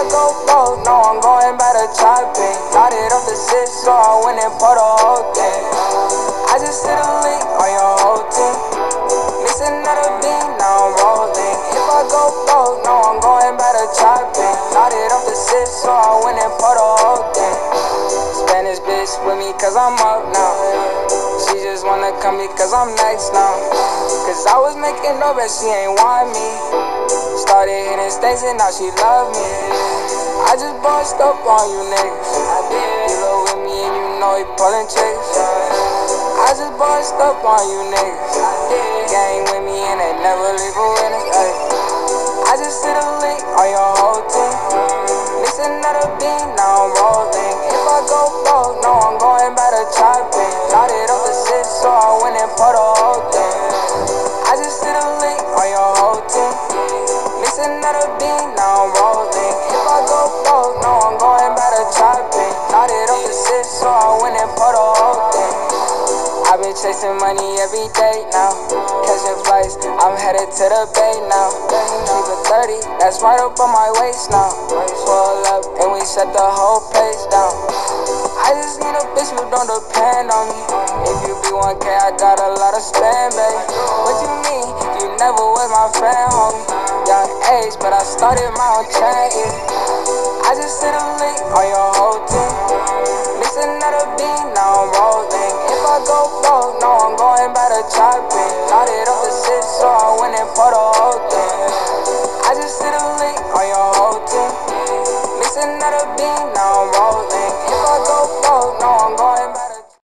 go broke, no, I'm going back to chopping. Started off the 6, so I went and bought the whole thing. I just hit a link on your whole team. Mix another bean, now I'm rolling. If I go broke, no, I'm going back to chopping. Started off the 6, so I went and bought the whole thing. Spanish bitch with me cause I'm up now. She just wanna come because I'm next now. Cause I was making no bet, she ain't want me. Started hitting states and now she love me. I just bossed up on you niggas. I did. You go with me and you know he pulling tricks. I just bossed up on you niggas. I did. Gang with me and they never leave a witness. I just hit a link on your whole team. Mix another bean, now I'm rolling. If I go broke, no, I'm going back to chopping. Started off the 6, so I went and bought the whole thing. I just hit a link on your whole team. Mix another bean, now I'm rolling. If I go broke, no, I'm going back to chopping. Started off the 6, so I went and bought the whole thing. I've been chasing money every day now. Catching flights, I'm headed to the bay now. Keep it 30, that's right up on my waist now. Pull up and we shut the whole place down. I just need a bitch who don't depend on me. If you be 1K, I got a lot of spend, babe. What you mean? You never was my friend, homie. Young age, but I started my own chain. I just hit a link on your whole team. Mix another bean, now I'm rolling. If I go broke, no, I'm going back to chopping. Started off the 6, so I went and bought the whole thing. I just hit a link on your whole team. Mix another bean, now I'm rolling.